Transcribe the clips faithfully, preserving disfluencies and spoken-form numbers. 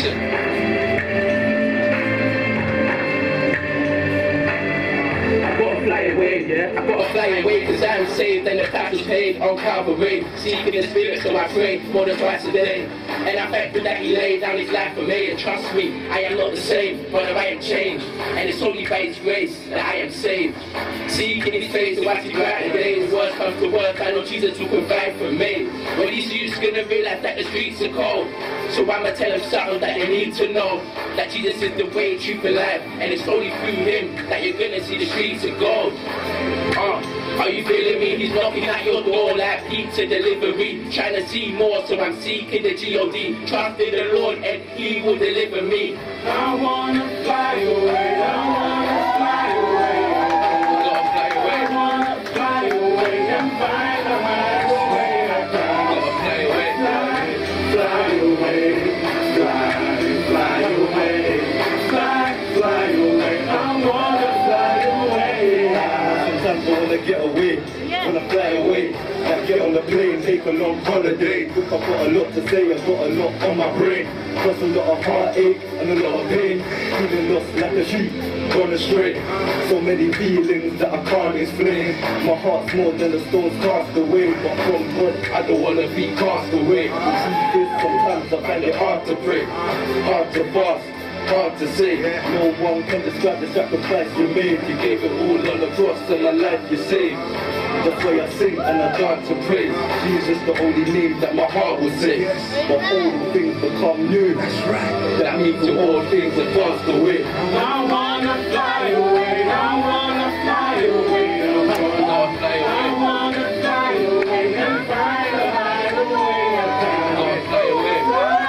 Fly away, yeah. I gotta fly away cause I'm saved and the price was paid on Calvary. Seeking the spirit so I pray more than twice a day. And I'm thankful that he laid down his life for me. And trust me, I am not the same, but I am changed. And it's only by his grace that I am saved. Seeking his face so I see brighter days. Worst comes to worst, I know Jesus will provide for me. When these youths gonna realize that the streets are cold, so I'ma tell them something that they need to know. That Jesus is the way, truth and life. And it's only through him that you're gonna see the streets of gold. Uh, are you feeling me? He's knocking at your door like pizza delivery. Trying to see more, so I'm seeking the G O D. Trust in the Lord and he will deliver me. I wanna fly away, I wanna fly away. I gotta fly away. I wanna fly away and find the highway I got. Gotta fly away. Fly, fly away, fly, fly away, fly, fly away. I wanna fly away. Sometimes I wanna get away, yeah. Wanna fly away, like get on the plane, take a long holiday. Look, I've got a lot to say, I've got a lot on my brain. Plus a lot of heartache and a lot of pain. Feeling lost like a sheep, gone astray. So many feelings that I can't explain. My heart's more than the stones cast away. But from God, I don't wanna be cast away. The truth is, sometimes I find it hard to pray, hard to fast, hard to say. No one can describe the sacrifice you made. You gave it all on the cross and my life you saved. That's why I sing and I dance to praise. Jesus the only name that my heart will say. But all things become new. That's right. That means to all things have passed away. I wanna fly away, I wanna fly away. I wanna fly away, I wanna fly away and find a highway. I Gotta fly away.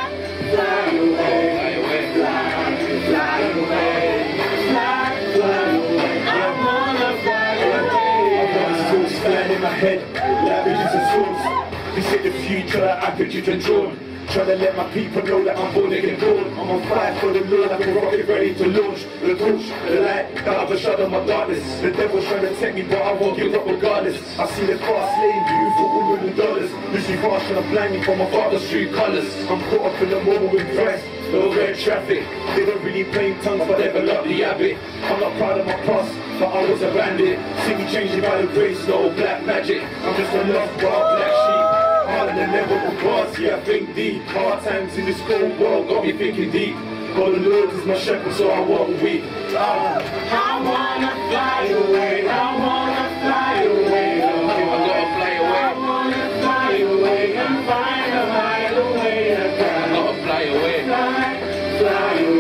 fly away, fly, fly away, fly, fly away. I wanna fly away. Thoughts flying in my head, like visions and swords. This is the future that I could you can draw. Trying to let my people know that I'm born again born. I'm on fire for the Lord, like a rocket ready to launch. The torch, the light, that I've shut my darkness. The devil's trying to take me, but I won't give up regardless. I see the fast lane, beautiful women with dollars. Losing fast trying to blind me from my father's true colours. I'm caught up in the moment with Christ. No red traffic, they don't really plain tongues, but they love the habit. I'm not proud of my past, but I was a bandit. See me changing by the grace, no black magic. I'm just a lost wild black sheep. Harder than ever with bars, yeah, I think deep. Hard times in this cold world got me thinking deep. God the Lord is my shepherd, so I won't weep. Ah. I wanna fly away, I wanna fly away. I gotta fly away. I wanna fly away and find a highway. I I gotta fly away. Fly, fly away.